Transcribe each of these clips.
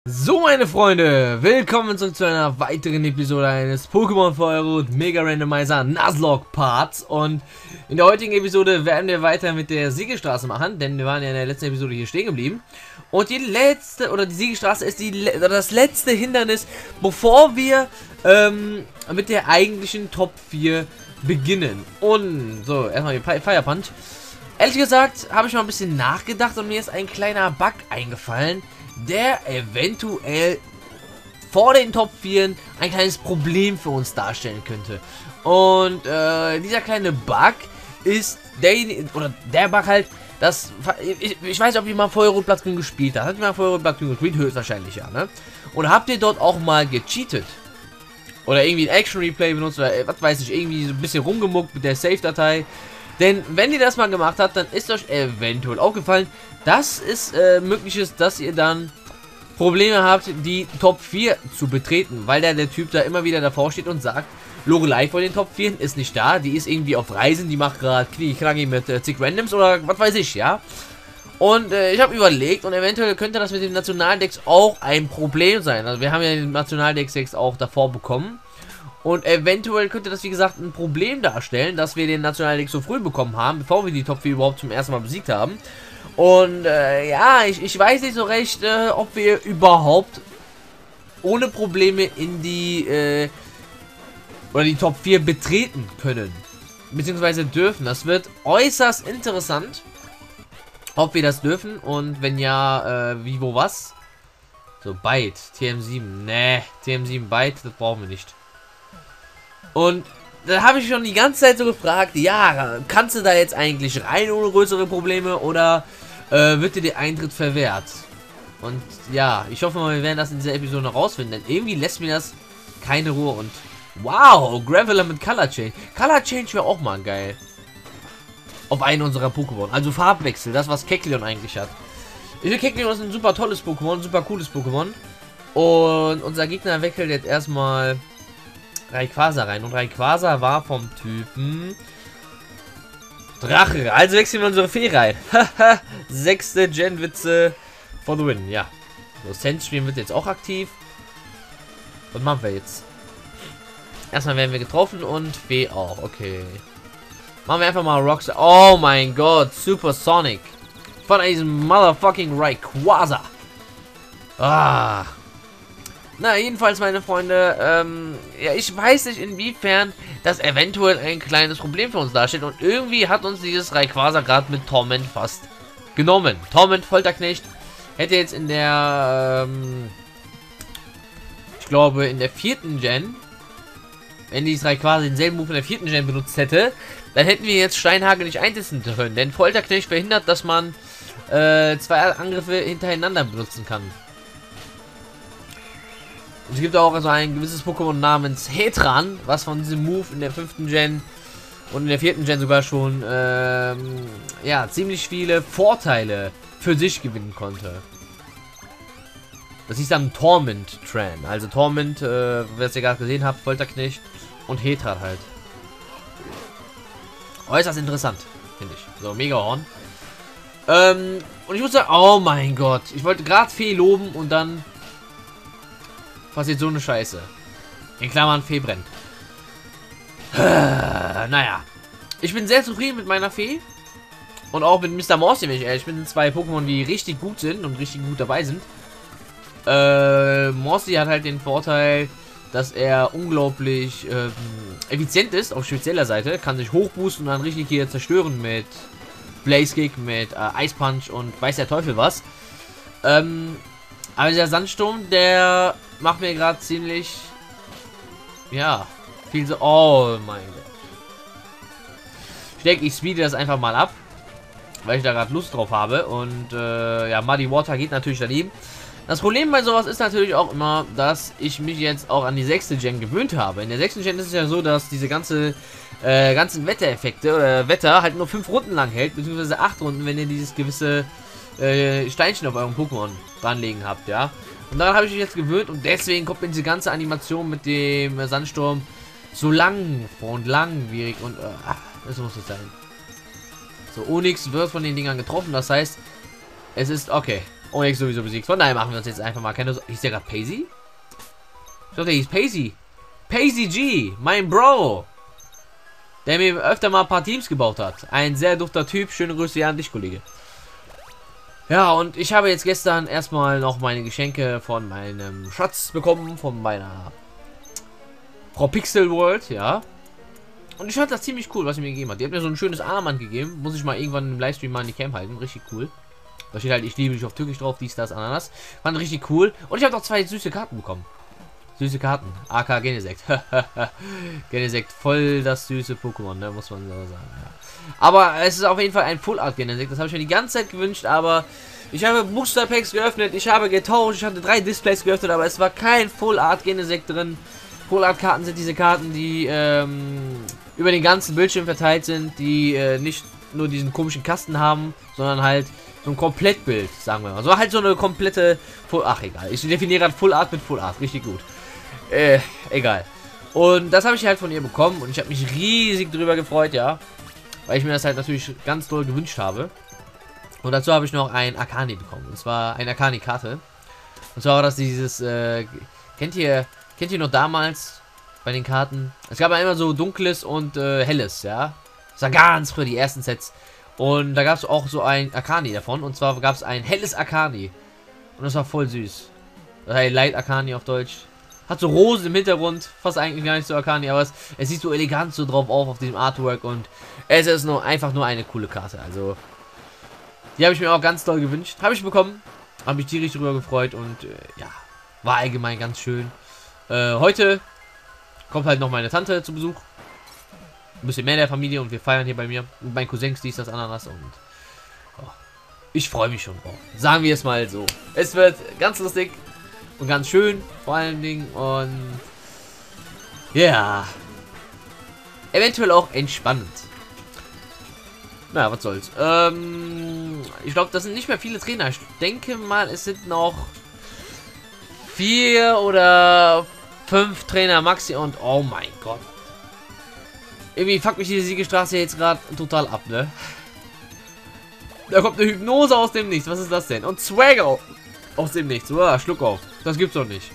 So, meine Freunde, willkommen zurück zu einer weiteren Episode eines Pokémon Feuerrot Mega Randomizer Nuzlocke Parts. Und in der heutigen Episode werden wir weiter mit der Siegestraße machen, denn wir waren ja in der letzten Episode hier stehen geblieben. Und die Siegestraße ist das letzte Hindernis, bevor wir mit der eigentlichen Top 4 beginnen. Und so, erstmal die Fire Punch. Ehrlich gesagt habe ich mal ein bisschen nachgedacht und mir ist ein kleiner Bug eingefallen, der eventuell vor den Top 4 ein kleines Problem für uns darstellen könnte. Und dieser kleine Bug ist der Bug halt, dass ich weiß nicht, ob ihr mal Feuerrot Blattgrün gespielt habt. Habt ihr mal Feuerrot Blattgrün gespielt? Höchstwahrscheinlich ja, ne? Oder habt ihr dort auch mal gecheatet? Oder irgendwie ein Action Replay benutzt oder was weiß ich, irgendwie so ein bisschen rumgemuckt mit der Save-Datei. Denn wenn ihr das mal gemacht habt, dann ist euch eventuell aufgefallen, dass es möglich ist, dass ihr dann Probleme habt, die Top 4 zu betreten. Weil der Typ da immer wieder davor steht und sagt, Lorelei von den Top 4 ist nicht da, die ist irgendwie auf Reisen, die macht gerade Knie-Krangi mit zig Randoms oder was weiß ich, ja. Und ich habe überlegt und eventuell könnte das mit den Nationaldecks auch ein Problem sein. Also wir haben ja den Nationaldeck-Decks auch davor bekommen. Und eventuell könnte das, wie gesagt, ein Problem darstellen, dass wir den Nationaldeck so früh bekommen haben, bevor wir die Top 4 überhaupt zum ersten Mal besiegt haben. Und ja, ich weiß nicht so recht, ob wir überhaupt ohne Probleme in die Top 4 betreten können. Beziehungsweise dürfen. Das wird äußerst interessant, ob wir das dürfen. Und wenn ja, wie, wo, was? So, Byte, TM7. Ne, TM7 Byte, das brauchen wir nicht. Und da habe ich schon die ganze Zeit so gefragt, ja, kannst du da jetzt eigentlich rein ohne größere Probleme oder wird dir der Eintritt verwehrt? Und ja, ich hoffe mal, wir werden das in dieser Episode noch rausfinden, denn irgendwie lässt mir das keine Ruhe. Und wow, Graveler mit Color Change. Color Change wäre auch mal geil. Auf einen unserer Pokémon. Also Farbwechsel, das was Kecleon eigentlich hat. Ich finde, Kecleon ist ein super tolles Pokémon, ein super cooles Pokémon. Und unser Gegner wechselt jetzt erstmal Rayquaza rein. Und Rayquaza war vom Typen Drache. Also wechseln wir unsere Fee rein. Haha, 6. Gen-Witze for the win. Ja. So, Sense spielen wird jetzt auch aktiv. Was machen wir jetzt? Erstmal werden wir getroffen und Fee auch. Okay. Machen wir einfach mal Rocks. Oh mein Gott. Super Sonic. Von diesem motherfucking Rayquaza. Ah. Na, jedenfalls, meine Freunde, ja, ich weiß nicht, inwiefern das eventuell ein kleines Problem für uns darstellt. Und irgendwie hat uns dieses Rayquaza gerade mit Torment fast genommen. Torment, Folterknecht, hätte jetzt in der, ich glaube, in der 4. Gen, wenn dieses Rayquaza denselben Move in der 4. Gen benutzt hätte, dann hätten wir jetzt Steinhagel nicht einsetzen können. Denn Folterknecht verhindert, dass man 2 Angriffe hintereinander benutzen kann. Es gibt auch also ein gewisses Pokémon namens Heatran, was von diesem Move in der 5. Gen und in der 4. Gen sogar schon ja, ziemlich viele Vorteile für sich gewinnen konnte. Das hieß dann Torment Tran. Also Torment, wer es ja gerade gesehen habt, Folterknecht und Heatran halt. Äußerst interessant, finde ich. So, Megahorn. Und ich muss sagen, oh mein Gott, ich wollte gerade Fee loben und dann passiert so eine Scheiße. In Klammern, Fee brennt. Naja. Ich bin sehr zufrieden mit meiner Fee. Und auch mit Mr. Morsty, wenn ich ehrlich bin. 2 Pokémon, die richtig gut sind und richtig gut dabei sind. Morsty hat halt den Vorteil, dass er unglaublich effizient ist auf spezieller Seite. Kann sich hochboosten und dann richtig hier zerstören mit Blaze Kick, mit Ice Punch und weiß der Teufel was. Aber der Sandsturm, der macht mir gerade ziemlich, ja, viel so, oh mein Gott. Ich denke, ich speede das einfach mal ab, weil ich da gerade Lust drauf habe. Und ja, Muddy Water geht natürlich daneben. Das Problem bei sowas ist natürlich auch immer, dass ich mich jetzt auch an die 6. Gen gewöhnt habe. In der 6. Gen ist es ja so, dass diese ganzen Wettereffekte oder Wetter halt nur 5 Runden lang hält, beziehungsweise 8 Runden, wenn ihr dieses gewisse Steinchen auf eurem Pokémon dranlegen habt, ja. Und daran habe ich mich jetzt gewöhnt und deswegen kommt mir diese ganze Animation mit dem Sandsturm so lang und langwierig und das muss es sein. So, Onyx wird von den Dingern getroffen, das heißt, es ist okay. Onix sowieso besiegt. Von daher machen wir uns jetzt einfach mal keine... Hieß der gerade Pacey? Ich glaube, der hieß Pacey. Pacey G, mein Bro. Der mir öfter mal ein paar Teams gebaut hat. Ein sehr dufter Typ. Schöne Grüße an dich, Kollege. Ja, und ich habe jetzt gestern erstmal noch meine Geschenke von meinem Schatz bekommen. Von meiner Frau Pixel World, ja. Und ich fand das ziemlich cool, was sie mir gegeben hat. Die hat mir so ein schönes Armband gegeben. Muss ich mal irgendwann im Livestream mal in die Cam halten. Richtig cool. Da steht halt, ich liebe dich auf Türkisch drauf. Dies, das, Ananas. Fand richtig cool. Und ich habe noch 2 süße Karten bekommen. Süße Karten. AK Genesect. Genesect, voll das süße Pokémon, ne? Muss man so sagen. Ja. Aber es ist auf jeden Fall ein Full Art Genesect. Das habe ich mir die ganze Zeit gewünscht, aber ich habe Booster Packs geöffnet. Ich habe getauscht. Ich hatte 3 Displays geöffnet, aber es war kein Full Art Genesect drin. Full Art Karten sind diese Karten, die über den ganzen Bildschirm verteilt sind, die nicht nur diesen komischen Kasten haben, sondern halt so ein Komplettbild, sagen wir mal. So halt so eine komplette Ach, egal. Ich definiere gerade Full Art mit Full Art. Richtig gut. Egal. Und das habe ich halt von ihr bekommen und ich habe mich riesig drüber gefreut, ja. Weil ich mir das halt natürlich ganz doll gewünscht habe. Und dazu habe ich noch ein Akani bekommen. Und zwar eine Akani-Karte. Und zwar war das dieses, kennt ihr noch damals bei den Karten? Es gab ja immer so dunkles und helles, ja. Das war ganz früher die ersten Sets. Und da gab es auch so ein Akani davon. Und zwar gab es ein helles Akani. Und das war voll süß. Das heißt Light Akani auf Deutsch. Hat so Rosen im Hintergrund. Fast eigentlich gar nicht so Akani. Aber es sieht so elegant so drauf auf diesem Artwork. Und es ist einfach nur eine coole Karte. Also, die habe ich mir auch ganz doll gewünscht. Habe ich bekommen. Habe mich tierisch darüber gefreut. Und ja, war allgemein ganz schön. Heute kommt halt noch meine Tante zu Besuch. Ein bisschen mehr der Familie. Und wir feiern hier bei mir. Mit meinen Cousins, dies, das, Ananas. Und oh, ich freue mich schon drauf. Sagen wir es mal so. Es wird ganz lustig. Und ganz schön, vor allen Dingen. Und ja, eventuell auch entspannend. Na, was soll's. Ich glaube, das sind nicht mehr viele Trainer. Ich denke mal, es sind noch 4 oder 5 Trainer maxi. Und oh mein Gott. Irgendwie fuckt mich diese Siegestraße jetzt gerade total ab, ne? Da kommt eine Hypnose aus dem Nichts. Was ist das denn? Und Swagger aus dem Nichts. Oh, Schluck auf. Das gibt's doch nicht.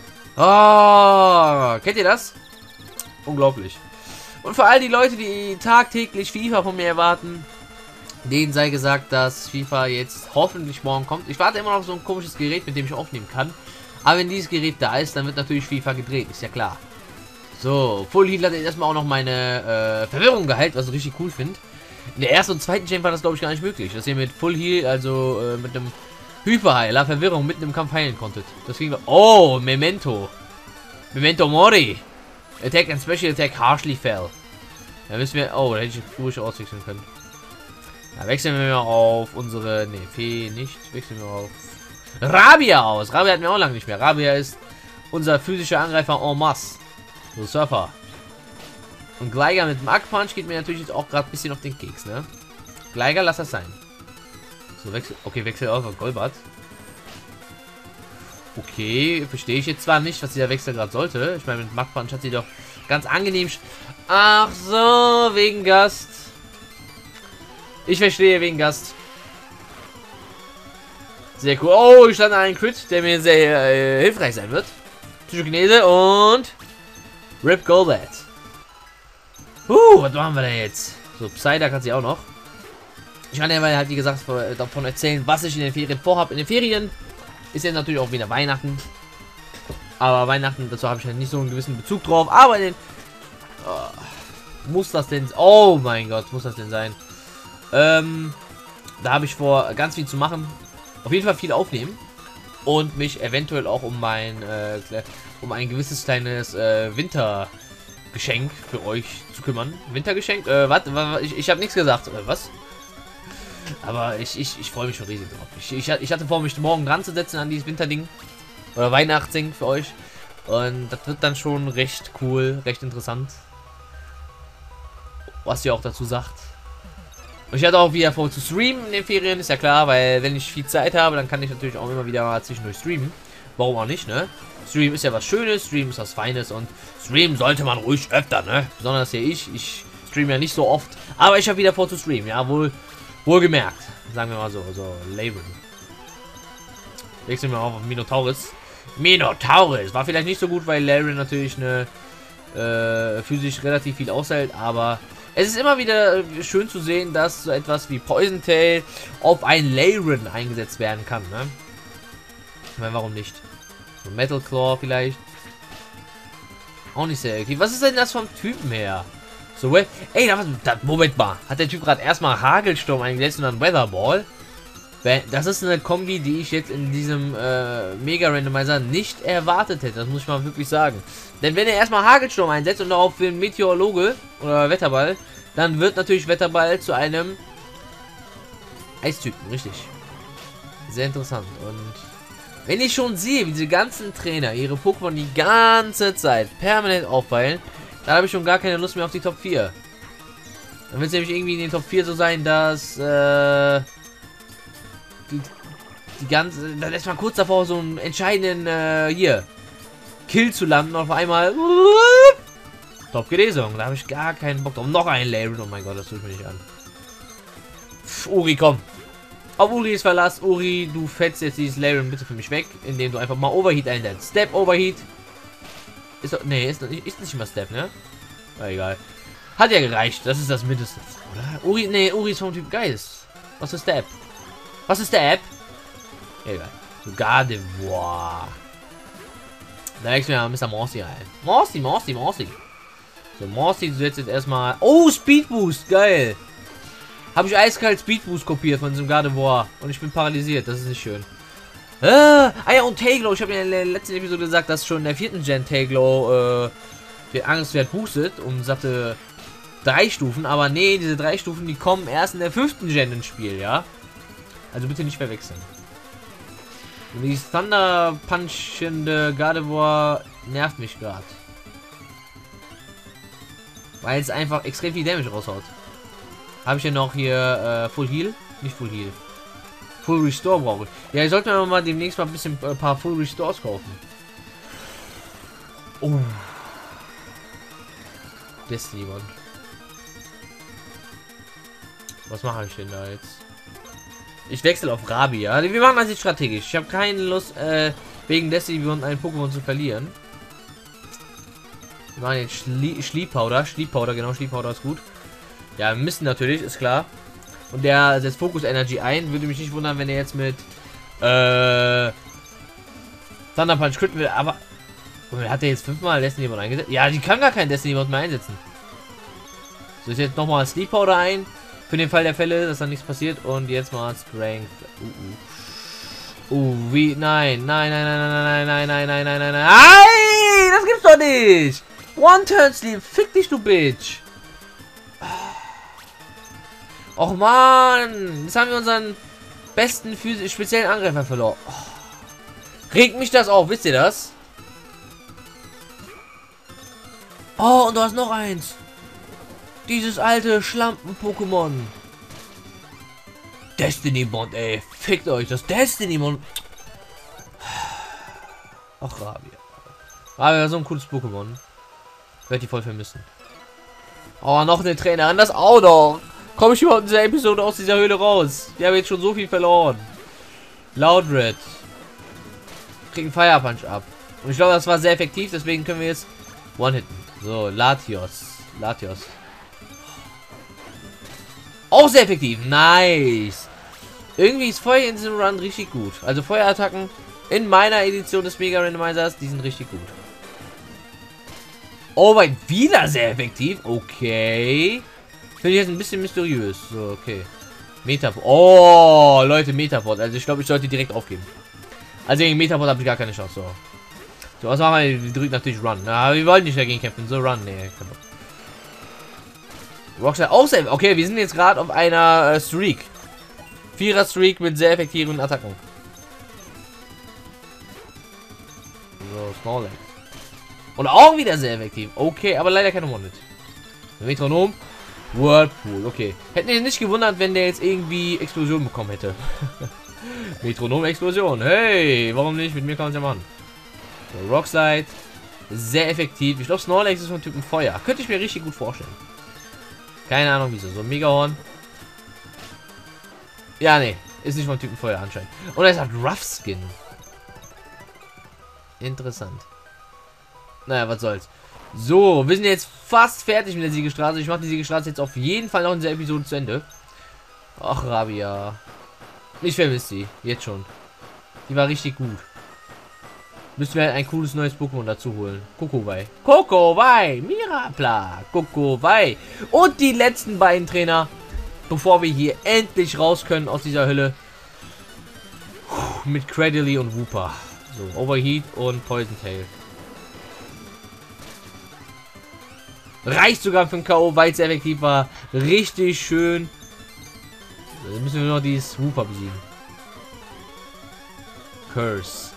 Ah, kennt ihr das? Unglaublich. Und für all die Leute, die tagtäglich FIFA von mir erwarten, denen sei gesagt, dass FIFA jetzt hoffentlich morgen kommt. Ich warte immer noch auf so ein komisches Gerät, mit dem ich aufnehmen kann. Aber wenn dieses Gerät da ist, dann wird natürlich FIFA gedreht. Ist ja klar. So, Full Heal hat jetzt erstmal auch noch meine Verwirrung geheilt, was ich richtig cool finde. In der ersten und zweiten Chain war das, glaube ich, gar nicht möglich. Dass ihr mit Full Heal, also mit einem Hyperheiler Verwirrung mitten im Kampf heilen konntet. Das ging. Oh, Memento. Memento Mori. Attack and Special Attack harshly fell. Da müssen wir. Oh, da hätte ich ruhig auswechseln können. Da wechseln wir mal auf unsere. Ne, Fee nicht. Wechseln wir auf Rabia aus. Rabia hatten wir auch lange nicht mehr. Rabia ist unser physischer Angreifer en masse. So, Surfer. Und Gleiger mit Mark Punch geht mir natürlich jetzt auch gerade ein bisschen auf den Keks, ne? Gleiger, lass das sein. So, wechsel. Okay, wechsel auf Golbat. Okay, verstehe ich jetzt zwar nicht, was dieser Wechsel gerade sollte. Ich meine, mit Mark Punch hat sie doch ganz angenehm. Ach so, wegen Gast. Ich verstehe, wegen Gast. Sehr cool. Oh, ich stand an einen Crit, der mir sehr hilfreich sein wird. Psychokinese und Rip Golbat. Was machen wir da jetzt? So, Psyduck hat sie auch noch. Ich kann ja mal halt, wie gesagt, davon erzählen, was ich in den Ferien vorhabe. In den Ferien ist ja natürlich auch wieder Weihnachten. Aber Weihnachten, dazu habe ich ja nicht so einen gewissen Bezug drauf. Aber in den... muss das denn... Oh mein Gott, muss das denn sein? Da habe ich vor, ganz viel zu machen. Auf jeden Fall viel aufnehmen. Und mich eventuell auch um mein... um ein gewisses kleines Wintergeschenk für euch zu kümmern. Wintergeschenk? Warte, ich habe nichts gesagt. Was? Aber ich freue mich schon riesig drauf. Ich hatte vor, mich morgen dran zu setzen an dieses Winterding. Oder Weihnachtsding für euch. Und das wird dann schon recht cool, recht interessant. Was ihr auch dazu sagt. Und ich hatte auch wieder vor zu streamen in den Ferien, ist ja klar, weil wenn ich viel Zeit habe, dann kann ich natürlich auch immer wieder mal zwischendurch streamen. Warum auch nicht, ne? Stream ist ja was Schönes, Stream ist was Feines und streamen sollte man ruhig öfter, ne? Besonders hier ich streame ja nicht so oft. Aber ich habe wieder vor zu streamen, ja, wohlgemerkt. Sagen wir mal so, Label. Wechseln wir auf Minotaurus. Minotaurus war vielleicht nicht so gut, weil Larian natürlich eine physisch relativ viel aushält, aber es ist immer wieder schön zu sehen, dass so etwas wie Poison Tail auf ein Larian eingesetzt werden kann, ne? Ich meine, warum nicht? So Metal Claw vielleicht. Auch nicht sehr aktiv. Was ist denn das vom Typen her? So, ey, Moment mal. Hat der Typ gerade erstmal Hagelsturm eingesetzt und dann Weatherball? Das ist eine Kombi, die ich jetzt in diesem Mega Randomizer nicht erwartet hätte. Das muss ich mal wirklich sagen. Denn wenn er erstmal Hagelsturm einsetzt und darauf für einen Meteorologe oder Wetterball, dann wird natürlich Wetterball zu einem Eistypen. Richtig. Sehr interessant. Und wenn ich schon sehe, wie diese ganzen Trainer ihre Pokémon die ganze Zeit permanent aufpeilen, dann habe ich schon gar keine Lust mehr auf die Top 4. Dann wird es nämlich irgendwie in den Top 4 so sein, dass die ganze, dann ist man kurz davor, so einen entscheidenden hier Kill zu landen und auf einmal Top Gelesung. Da habe ich gar keinen Bock drauf. Noch ein Larian. Oh mein Gott, das tut mir nicht an. Pff, Uri, komm. Auf Uri ist Verlass. Uri, du fetzt jetzt dieses Larian bitte für mich weg, indem du einfach mal Overheat einsetzt. Step Overheat. Ist doch, nee, ist nicht mal Step, ne? Na, egal. Hat ja gereicht. Das ist das Mindeste. Oder? Uri, nee, Uri ist vom Typ Geist. Was ist Step? Was ist Step? Egal. So Gardevoir. Da legst du mir Mr. Morsi ein. Morsi. So, Morsi, du setzt jetzt erstmal. Oh, Speed Boost. Geil. Habe ich eiskalt Speed Boost kopiert von diesem Gardevoir. Und ich bin paralysiert. Das ist nicht schön. Ja, und Tailglow. Ich habe ja in der letzten Episode gesagt, dass schon in der 4. Gen Tailglow den Angstwert boostet. Um satte 3 Stufen. Aber nee, diese 3 Stufen, die kommen erst in der 5. Gen ins Spiel, ja? Also bitte nicht verwechseln. Und die Thunder Punchende Gardevoir nervt mich gerade. Weil es einfach extrem viel Damage raushaut. Habe ich ja noch hier Full Heal? Nicht Full Heal. Full Restore brauche ich. Ja, ich sollte mir mal demnächst mal ein paar Full Restores kaufen. Oh. Destiny One. Was mache ich denn da jetzt? Ich wechsle auf Rabia. Wir machen das jetzt strategisch. Ich habe keine Lust, wegen Destiny One ein Pokémon zu verlieren. Wir machen jetzt Sleep Powder. Sleep Powder, genau, Sleep Powder ist gut. Ja, wir müssen natürlich, ist klar. Und der setzt Focus Energy ein. Würde mich nicht wundern, wenn er jetzt mit Thunder Punch critten will. Aber hat er jetzt 5-mal Destiny One eingesetzt? Ja, die kann gar kein Destiny One mehr einsetzen. So, ist jetzt nochmal Sleep Powder ein. Für den Fall der Fälle, dass da nichts passiert. Und jetzt mal Strength. Wie? Nein. Nein. Das gibt's doch nicht. One-Turn Sleep. Fick dich, du Bitch. Och man. Jetzt haben wir unseren besten speziellen Angreifer verloren. Oh. Regt mich das auf. Wisst ihr das? Oh, und du hast noch eins. Dieses alte Schlampen-Pokémon. Destiny Bond, ey. Fickt euch. Das Destiny Bond. Ach, Rabia. Rabia, so ein cooles Pokémon. Werde die voll vermissen. Oh, noch eine Trainerin. Das auch noch. Komme ich überhaupt in dieser Episode aus dieser Höhle raus? Wir haben jetzt schon so viel verloren. Loudred. Kriegen Fire Punch ab. Und ich glaube, das war sehr effektiv. Deswegen können wir jetzt One-Hitten. So, Latios. Auch sehr effektiv. Nice. Irgendwie ist Feuer in diesem Run richtig gut. Also Feuerattacken in meiner Edition des Mega Randomizers, die sind richtig gut. Oh mein, wieder sehr effektiv. Okay. Finde ich jetzt ein bisschen mysteriös. So, okay. Metapod. Oh, Leute, Metapod. Also ich glaube, ich sollte direkt aufgeben. Also gegen Metapod habe ich gar keine Chance. So, was machen wir? Wir drücken natürlich Run. Na, wir wollen nicht dagegen kämpfen. So, Run. Nee, komm. Rockstar auch sehr. Okay, wir sind jetzt gerade auf einer Streak. 4er Streak mit sehr effektiven Attacken. So, Snorlax. Und auch wieder sehr effektiv. Okay, aber leider keine One-Hit. Metronom. Whirlpool. Okay. Hätten wir nicht gewundert, wenn der jetzt irgendwie Explosion bekommen hätte. Metronom-Explosion. Hey, warum nicht? Mit mir kann man es ja machen. So, Rockslide. Sehr effektiv. Ich glaube, Snorlax ist von Typen Feuer. Könnte ich mir richtig gut vorstellen. Keine Ahnung wieso. So ein Megahorn. Ja, nee. Ist nicht von Typen Feuer anscheinend. Und er hat Rough Skin. Interessant. Naja, was soll's. So, wir sind jetzt fast fertig mit der Siegestraße. Ich mache die Siegestraße jetzt auf jeden Fall noch in dieser Episode zu Ende. Ach, Rabia. Ich vermisse sie. Jetzt schon. Die war richtig gut. Müssen wir halt ein cooles neues Pokémon dazu holen. Kokowai. Kokowai. Mirapla. Kokowai. Und die letzten beiden Trainer. Bevor wir hier endlich raus können aus dieser Hölle. Mit Cradily und Wooper. So, Overheat und Poison Tail. Reicht sogar für ein K.O., weil es effektiv war. Richtig schön. So, dann müssen wir nur noch dieses Wooper besiegen. Curse.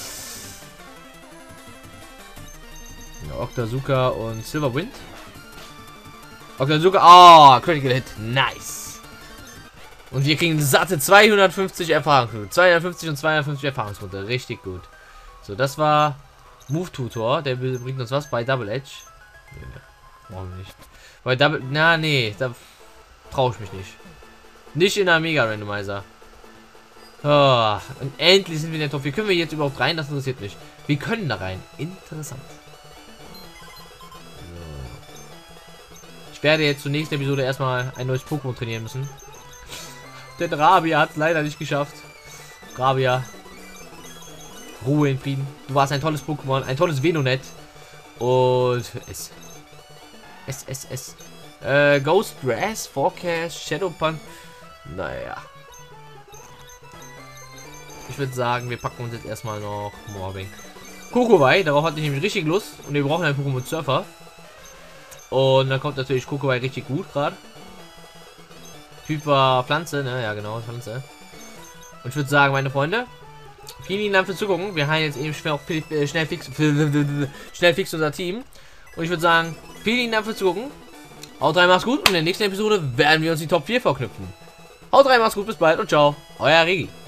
Ja, Octazooka und Silverwind. Octazooka. Oh, Critical Hit. Nice. Und wir kriegen satte 250 Erfahrungspunkte. 250 und 250 Erfahrungspunkte. Richtig gut. So, das war Move Tutor. Der bringt uns was bei Double Edge. Nee, brauchen wir nicht. Bei Double. Na, nee. Da traue ich mich nicht. Nicht in der Mega Randomizer. Oh, und endlich sind wir in der Top 4. Können wir jetzt überhaupt rein? Das interessiert mich. Wir können da rein. Interessant. Ich werde jetzt zur nächsten Episode erstmal ein neues Pokémon trainieren müssen. Denn Rabia hat es leider nicht geschafft. Rabia. Ruhe in Frieden. Du warst ein tolles Pokémon, ein tolles Venonat. Und Ghost Grass, Forecast, Shadow Punch. Naja. Ich würde sagen, wir packen uns jetzt erstmal noch Mobbing. Kokowai, darauf hatte ich nämlich richtig Lust. Und wir brauchen einen Pokémon Surfer. Und dann kommt natürlich Kokowai richtig gut gerade. Typ war Pflanze, ne? Ja, genau, Pflanze. Und ich würde sagen, meine Freunde, vielen Dank fürs Zugucken. Wir haben jetzt eben schnell fix unser Team. Und ich würde sagen, vielen Dank fürs Zugucken. Haut rein, macht's gut. Und in der nächsten Episode werden wir uns die Top 4 vorknüpfen. Haut rein, macht's gut, bis bald und ciao. Euer Regi.